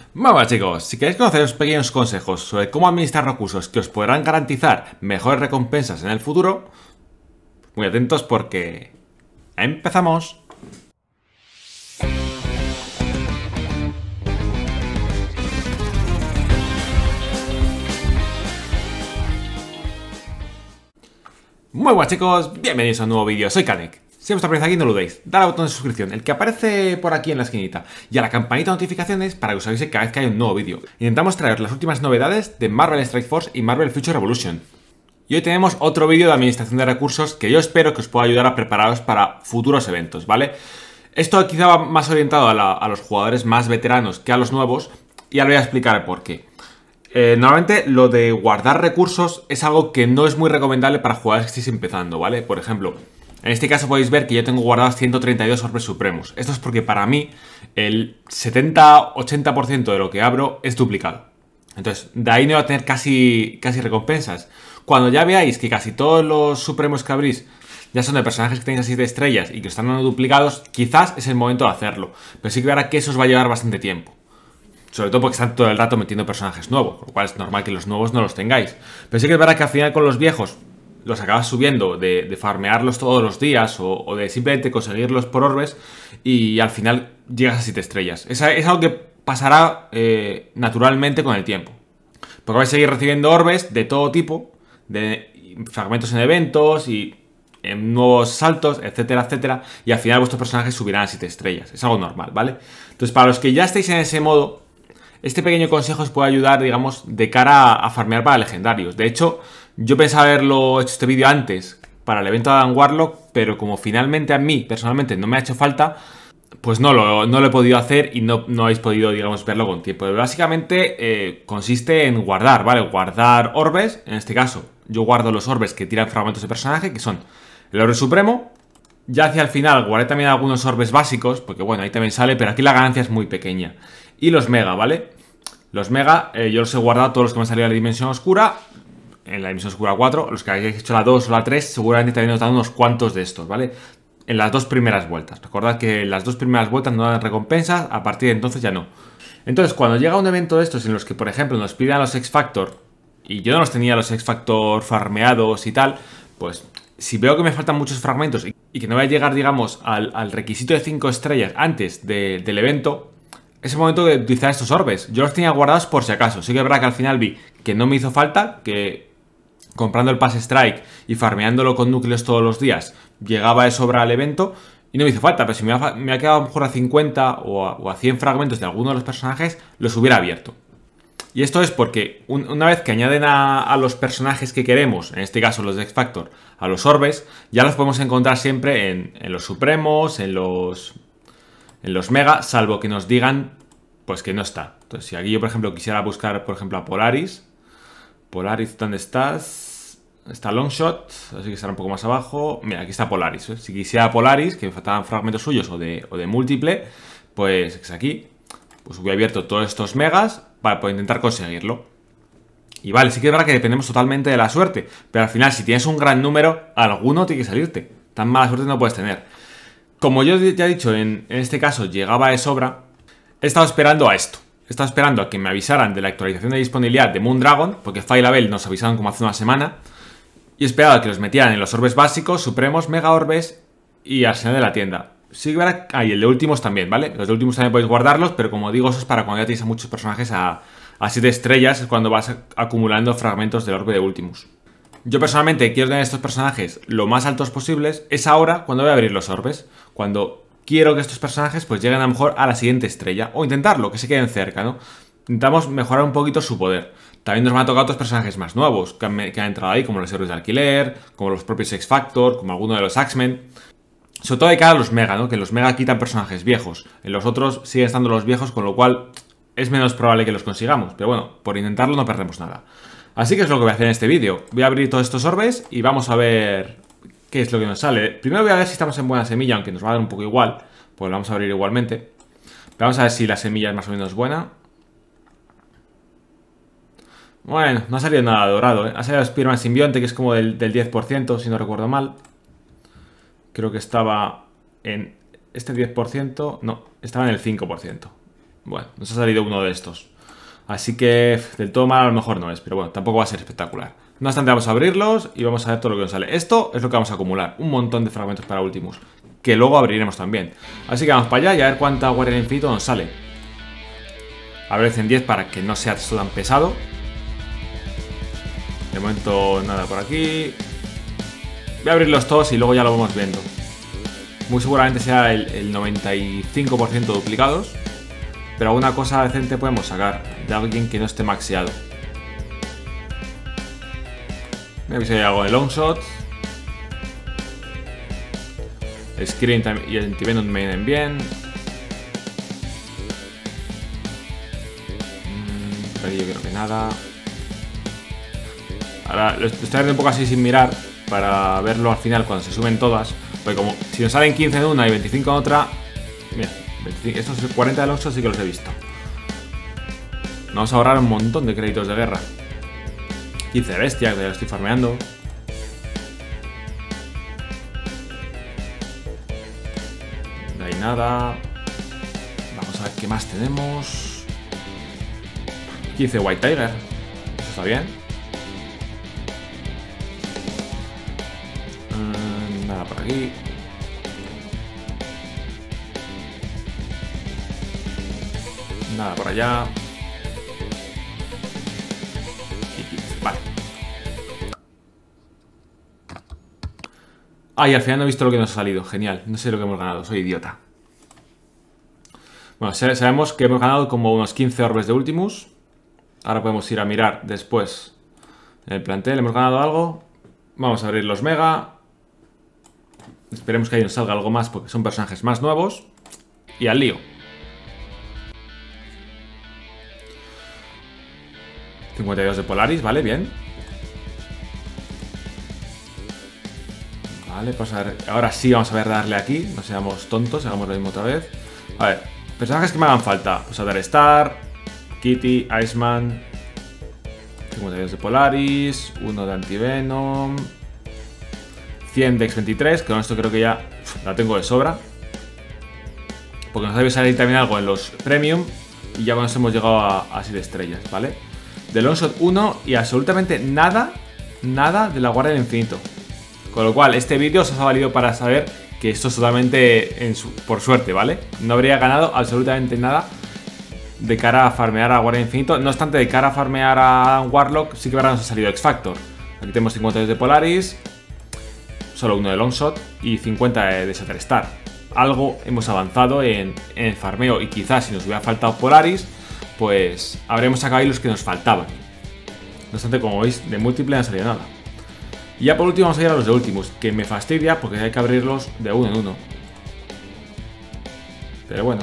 Bueno chicos, si queréis conocer unos pequeños consejos sobre cómo administrar recursos que os podrán garantizar mejores recompensas en el futuro, muy atentos porque empezamos. Muy buenas chicos, bienvenidos a un nuevo vídeo, soy Kanek. Si os aparece aquí no lo dudéis, dale al botón de suscripción, el que aparece por aquí en la esquinita, y a la campanita de notificaciones para que os avise cada vez que hay un nuevo vídeo. Intentamos traer las últimas novedades de Marvel Strike Force y Marvel Future Revolution. Y hoy tenemos otro vídeo de administración de recursos que yo espero que os pueda ayudar a prepararos para futuros eventos, ¿vale? Esto quizá va más orientado a los jugadores más veteranos que a los nuevos, y ahora voy a explicar el por qué. Normalmente lo de guardar recursos es algo que no es muy recomendable para jugadores que estéis empezando, ¿vale? Por ejemplo, en este caso podéis ver que yo tengo guardados 132 orbes supremos. Esto es porque para mí el 70-80% de lo que abro es duplicado. Entonces, de ahí no voy a tener casi recompensas. Cuando ya veáis que casi todos los supremos que abrís ya son de personajes que tenéis a 7 estrellas y que os están dando duplicados, quizás es el momento de hacerlo. Pero sí que verá que eso os va a llevar bastante tiempo. Sobre todo porque están todo el rato metiendo personajes nuevos, por lo cual es normal que los nuevos no los tengáis. Pero sí que es verdad que al final con los viejos los acabas subiendo de farmearlos todos los días o de simplemente conseguirlos por orbes y al final llegas a 7 estrellas. Es algo que pasará naturalmente con el tiempo. Porque vais a seguir recibiendo orbes de todo tipo, de fragmentos en eventos y en nuevos saltos, etcétera, etcétera. Y al final vuestros personajes subirán a 7 estrellas. Es algo normal, ¿vale? Entonces para los que ya estáis en ese modo, este pequeño consejo os puede ayudar, digamos, de cara a farmear para legendarios. De hecho, yo pensaba haberlo hecho este vídeo antes para el evento de Adam Warlock, pero como finalmente a mí, personalmente, no me ha hecho falta, pues no lo he podido hacer y no habéis podido, digamos, verlo con tiempo. Pero básicamente consiste en guardar, ¿vale? Guardar orbes, en este caso, yo guardo los orbes que tiran fragmentos de personaje, que son el orbe supremo. Ya hacia el final guardé también algunos orbes básicos, porque bueno, ahí también sale, pero aquí la ganancia es muy pequeña. Y los mega, ¿vale? Los mega, yo los he guardado todos los que me han salido de la dimensión oscura. En la dimensión oscura 4, los que hayáis hecho la 2 o la 3, seguramente también os dan unos cuantos de estos, ¿vale? En las dos primeras vueltas. Recordad que las dos primeras vueltas no dan recompensas, a partir de entonces ya no. Entonces, cuando llega un evento de estos en los que, por ejemplo, nos pidan los X-Factor, y yo no los tenía los X-Factor farmeados y tal, pues si veo que me faltan muchos fragmentos y que no voy a llegar, digamos, al requisito de 5 estrellas antes del evento, es el momento de utilizar estos orbes. Yo los tenía guardados por si acaso. Sí que es verdad que al final vi que no me hizo falta, que comprando el Pass Strike y farmeándolo con núcleos todos los días llegaba de sobra al evento y no me hizo falta. Pero si me ha quedado a lo mejor a 50 o a 100 fragmentos de alguno de los personajes, los hubiera abierto. Y esto es porque una vez que añaden a los personajes que queremos, en este caso los de X-Factor, a los orbes, ya los podemos encontrar siempre en los supremos, en los mega, salvo que nos digan pues que no está. Entonces si aquí yo por ejemplo quisiera buscar por ejemplo a Polaris, ¿dónde estás? Está Longshot, así que estará un poco más abajo. Mira, aquí está Polaris, ¿eh? Si quisiera Polaris, que me faltaban fragmentos suyos o de múltiple, pues es aquí. Pues hubiera abierto todos estos megas para poder intentar conseguirlo. Y vale, sí que es verdad que dependemos totalmente de la suerte, pero al final si tienes un gran número, alguno tiene que salirte. Tan mala suerte no puedes tener. Como yo ya he dicho, en este caso llegaba de sobra, he estado esperando a esto. He estado esperando a que me avisaran de la actualización de disponibilidad de Moondragon, porque Failabel nos avisaron como hace una semana, y he esperado a que los metieran en los orbes básicos, supremos, mega orbes y arsenal de la tienda. Sí que verá, y el de últimos también, ¿vale? Los de últimos también podéis guardarlos, pero como digo, eso es para cuando ya tenéis a muchos personajes a 7 estrellas, es cuando vas acumulando fragmentos del orbe de últimos. Yo personalmente quiero tener estos personajes lo más altos posibles, es ahora cuando voy a abrir los orbes, cuando quiero que estos personajes pues lleguen a lo mejor a la siguiente estrella, o intentarlo, que se queden cerca, ¿no? Intentamos mejorar un poquito su poder. También nos van a tocar otros personajes más nuevos que han entrado ahí, como los héroes de alquiler, como los propios X-Factor, como alguno de los X-Men. Sobre todo de cara a los mega, ¿no? Que los mega quitan personajes viejos. En los otros siguen estando los viejos, con lo cual es menos probable que los consigamos. Pero bueno, por intentarlo no perdemos nada. Así que es lo que voy a hacer en este vídeo. Voy a abrir todos estos orbes y vamos a ver qué es lo que nos sale. Primero voy a ver si estamos en buena semilla, aunque nos va a dar un poco igual, pues lo vamos a abrir igualmente. Vamos a ver si la semilla es más o menos buena. Bueno, no ha salido nada dorado, ¿eh? Ha salido Spider-Man simbionte, que es como del 10%, si no recuerdo mal. Creo que estaba en este 10%. No, estaba en el 5%. Bueno, nos ha salido uno de estos. Así que del todo mal a lo mejor no es, pero bueno, tampoco va a ser espectacular. No obstante, vamos a abrirlos y vamos a ver todo lo que nos sale. Esto es lo que vamos a acumular, un montón de fragmentos para Ultimus, que luego abriremos también. Así que vamos para allá y a ver cuánta guardia del infinito nos sale. A ver, en 10 para que no sea esto tan pesado. De momento nada por aquí. Voy a abrirlos todos y luego ya lo vamos viendo. Muy seguramente sea el 95% duplicados. Pero alguna cosa decente podemos sacar de alguien que no esté maxeado. Me si hay algo de Longshot. El Screen y el Antivenom me vienen bien. Por aquí yo creo que nada. Ahora lo estoy viendo un poco así sin mirar para verlo al final cuando se sumen todas. Porque como si nos salen 15 en una y 25 en otra. Mira, 25, estos 40 de Longshot sí que los he visto. Vamos a ahorrar un montón de créditos de guerra. 15 de bestia, que ya lo estoy farmeando. No hay nada. Vamos a ver qué más tenemos. 15 White Tiger. Eso está bien. Nada por aquí. Nada por allá. Vale. Ah, y al final no he visto lo que nos ha salido. Genial. No sé lo que hemos ganado. Soy idiota. Bueno, sabemos que hemos ganado como unos 15 orbes de Ultimus. Ahora podemos ir a mirar después en el plantel. ¿Hemos ganado algo? Vamos a abrir los Mega. Esperemos que ahí nos salga algo más porque son personajes más nuevos. Y al lío. $52 de Polaris, vale, bien. Vale, pues a ver, ahora sí vamos a ver darle aquí. No seamos tontos, hagamos lo mismo otra vez. A ver, personajes que me hagan falta. Pues a dar Star, Kitty, Iceman. 52 de Polaris, 1 de Antivenom, 100 de X23, que con esto creo que ya la tengo de sobra. Porque nos debe salir también algo en los Premium. Y ya con eso hemos llegado a 7 estrellas, ¿vale? De Longshot 1 y absolutamente nada de la Guardia del Infinito. Con lo cual, este vídeo os ha valido para saber que esto es totalmente por suerte, ¿vale? No habría ganado absolutamente nada de cara a farmear a Guardia del Infinito. No obstante, de cara a farmear a Warlock, sí que ahora nos ha salido X-Factor. Aquí tenemos 52 de Polaris, solo 1 de Longshot y 50 de Shatterstar. Algo hemos avanzado en el farmeo y quizás si nos hubiera faltado Polaris, pues habremos sacado ahí los que nos faltaban. No obstante, como veis, de múltiple no ha salido nada. Y ya por último vamos a ir a los de Ultimus, que me fastidia porque hay que abrirlos de uno en uno. Pero bueno.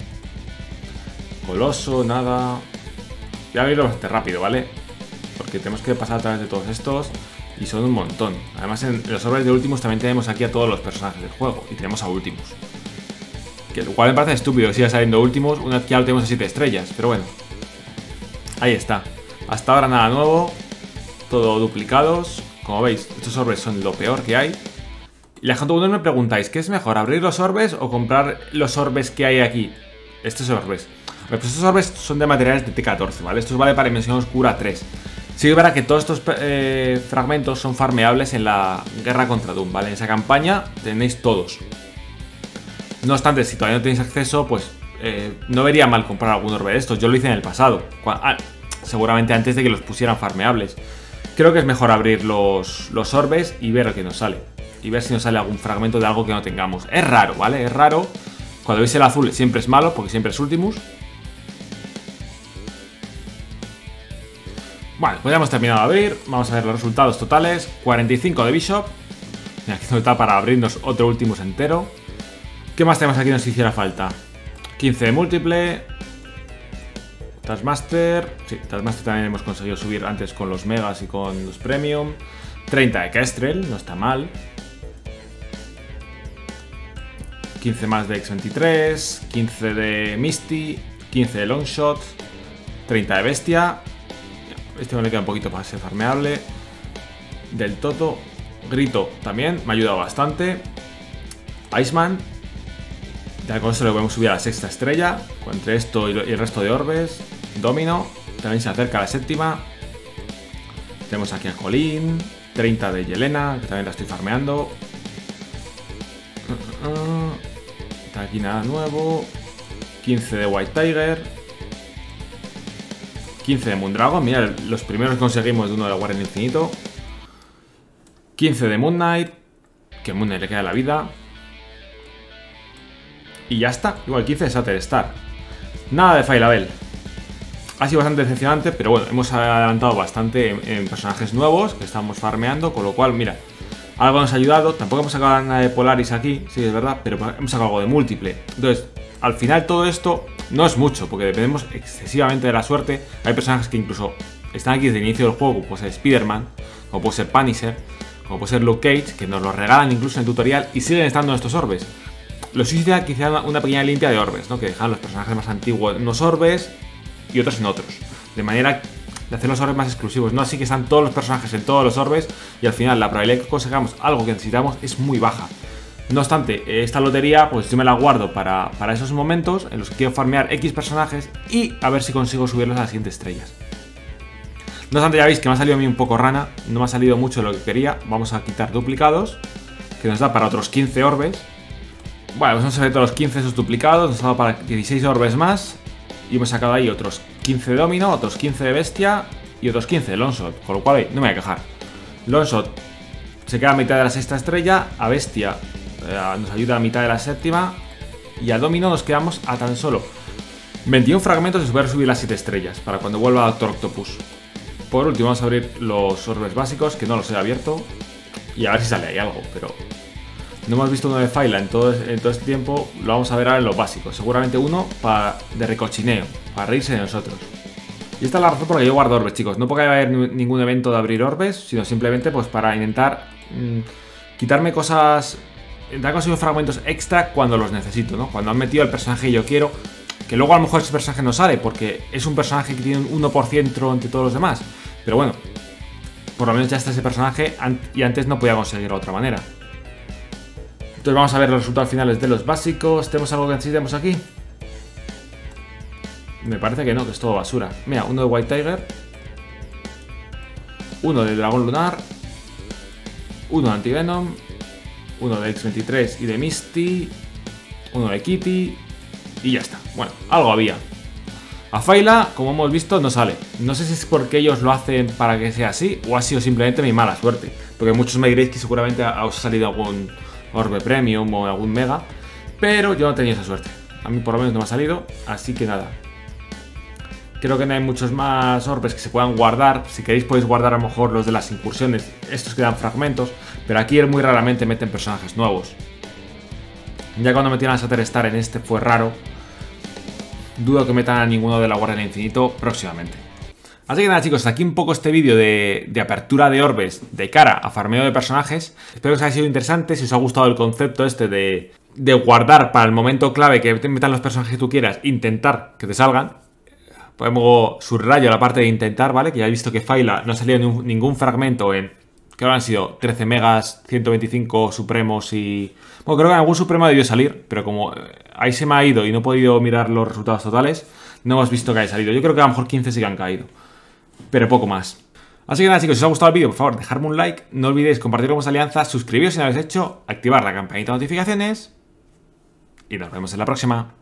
Coloso, nada. Voy a abrirlo bastante rápido, ¿vale? Porque tenemos que pasar a través de todos estos y son un montón. Además en los orbes de Ultimus también tenemos aquí a todos los personajes del juego y tenemos a Ultimus. Que lo cual me parece estúpido que siga saliendo Ultimus una vez que ya lo tenemos a 7 estrellas, pero bueno. Ahí está. Hasta ahora nada nuevo. Todo duplicados. Como veis, estos orbes son lo peor que hay. Y la gente me preguntáis, ¿qué es mejor? ¿Abrir los orbes o comprar los orbes que hay aquí? Estos orbes. Pues estos orbes son de materiales de T14, ¿vale? Estos vale para Dimensión Oscura 3. Sí que verá que todos estos fragmentos son farmeables en la guerra contra Doom, ¿vale? En esa campaña tenéis todos. No obstante, si todavía no tenéis acceso, pues no vería mal comprar algún orbe de estos. Yo lo hice en el pasado, seguramente antes de que los pusieran farmeables. Creo que es mejor abrir los orbes y ver lo que nos sale. Y ver si nos sale algún fragmento de algo que no tengamos. Es raro, ¿vale? Es raro. Cuando veis el azul siempre es malo, porque siempre es Ultimus. Bueno, pues ya hemos terminado de abrir. Vamos a ver los resultados totales. 45 de Bishop. Mira, aquí está para abrirnos otro Ultimus entero. ¿Qué más tenemos aquí que nos hiciera falta? 15 de múltiple. Taskmaster. Sí, Taskmaster también hemos conseguido subir antes con los Megas y con los Premium. 30 de Kestrel, no está mal. 15 más de X23. 15 de Misty. 15 de Longshot. 30 de Bestia. Este me le queda un poquito para ser farmeable. Del Toto. Grito también, me ha ayudado bastante. Iceman. Ya con esto le podemos subir a la sexta estrella. Entre esto y el resto de orbes. Domino. También se acerca a la séptima. Tenemos aquí a Colin. 30 de Yelena, que también la estoy farmeando. Está aquí nada nuevo. 15 de White Tiger. 15 de Moondragon. Mira, los primeros conseguimos de uno de la Guardia del Infinito. 15 de Moon Knight. Que a Moon Knight le queda la vida. Y ya está. Igual 15 de Sater Star. Nada de Failabel. Ha sido bastante decepcionante, pero bueno, hemos adelantado bastante en personajes nuevos que estamos farmeando, con lo cual, mira, algo nos ha ayudado. Tampoco hemos sacado nada de Polaris aquí, sí, es verdad, pero hemos sacado algo de múltiple. Entonces, al final todo esto no es mucho, porque dependemos excesivamente de la suerte. Hay personajes que incluso están aquí desde el inicio del juego, como puede ser Spider-Man, como puede ser Punisher, como puede ser Luke Cage, que nos lo regalan incluso en el tutorial y siguen estando en estos orbes. Lo suicida que hicieran una pequeña limpia de orbes, ¿no? Que dejan los personajes más antiguos en unos orbes y otros en otros, de manera de hacer los orbes más exclusivos, no así que están todos los personajes en todos los orbes y al final la probabilidad de que consigamos algo que necesitamos es muy baja. No obstante, esta lotería pues yo me la guardo para esos momentos en los que quiero farmear X personajes y a ver si consigo subirlos a las siguientes estrellas. No obstante, ya veis que me ha salido a mí un poco rana, no me ha salido mucho de lo que quería. Vamos a quitar duplicados, que nos da para otros 15 orbes. Bueno, pues hemos sacado los 15 esos duplicados, nos ha dado para 16 orbes más. Y hemos sacado ahí otros 15 de Domino, otros 15 de Bestia y otros 15 de Longshot. Con lo cual no me voy a quejar. Longshot se queda a mitad de la sexta estrella. A Bestia nos ayuda a mitad de la séptima. Y a Domino nos quedamos a tan solo 21 fragmentos de poder subir las 7 estrellas para cuando vuelva Doctor Octopus. Por último vamos a abrir los orbes básicos, que no los he abierto. Y a ver si sale ahí algo, pero no hemos visto uno de Faila en todo este tiempo. Lo vamos a ver ahora en los básicos. Seguramente uno de recochineo, para reírse de nosotros. Y esta es la razón por la que yo guardo orbes, chicos. No porque haya ningún evento de abrir orbes, sino simplemente pues para intentar quitarme cosas, intentar conseguir fragmentos extra cuando los necesito, ¿no? Cuando han metido el personaje que yo quiero, que luego a lo mejor ese personaje no sale porque es un personaje que tiene un 1% entre todos los demás. Pero bueno, por lo menos ya está ese personaje y antes no podía conseguirlo de otra manera. Entonces vamos a ver los resultados finales de los básicos. ¿Tenemos algo que necesitemos aquí? Me parece que no, que es todo basura. Mira, uno de White Tiger, uno de Dragón Lunar, uno de Antivenom, uno de X-23 y de Misty, uno de Kitty y ya está. Bueno, algo había. A Faila, como hemos visto, no sale. No sé si es porque ellos lo hacen para que sea así o ha sido simplemente mi mala suerte. Porque muchos me diréis que seguramente os ha salido algún orbe premium o algún mega, pero yo no tenía esa suerte. A mí por lo menos no me ha salido, así que nada. Creo que no hay muchos más orbes que se puedan guardar. Si queréis podéis guardar a lo mejor los de las incursiones, estos que dan fragmentos, pero aquí muy raramente meten personajes nuevos. Ya cuando metieron a Sater Star en este fue raro. Dudo que metan a ninguno de la Guardia del Infinito próximamente. Así que nada, chicos, hasta aquí un poco este vídeo de apertura de orbes de cara a farmeo de personajes. Espero que os haya sido interesante, si os ha gustado el concepto este de guardar para el momento clave que te metan los personajes que tú quieras, intentar que te salgan. Ponemos subrayo la parte de intentar, ¿vale? Que ya he visto que Faila no ha salido ningún fragmento en, que ahora han sido 13 megas, 125 supremos y... Bueno, creo que algún supremo debió salir, pero como ahí se me ha ido y no he podido mirar los resultados totales, no hemos visto que haya salido. Yo creo que a lo mejor 15 sí que han caído, pero poco más. Así que nada, chicos, si os ha gustado el vídeo, por favor, dejadme un like, no olvidéis compartirlo con vuestra alianza, suscribiros si no lo habéis hecho, activar la campanita de notificaciones y nos vemos en la próxima.